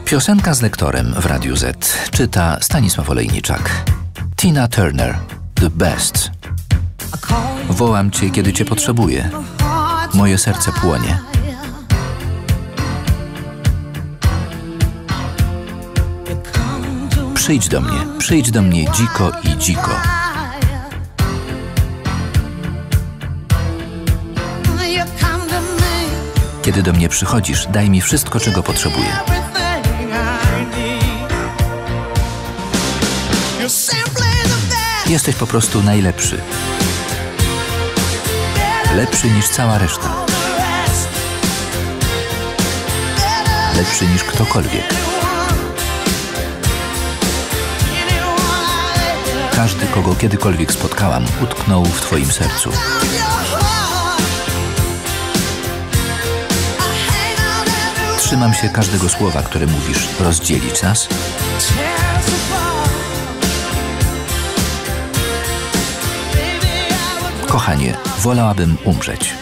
Piosenka z lektorem w Radiu Z. Czyta Stanisław Olejniczak. Tina Turner, The Best. Wołam Cię, kiedy Cię potrzebuję. Moje serce płonie. Przyjdź do mnie dziko i dziko. Kiedy do mnie przychodzisz, daj mi wszystko, czego potrzebuję. Jesteś po prostu najlepszy. Lepszy niż cała reszta. Lepszy niż ktokolwiek. Każdy, kogo kiedykolwiek spotkałam, utknął w Twoim sercu. Trzymam się każdego słowa, które mówisz. Rozdzielić nas? Kochanie, wolałabym umrzeć.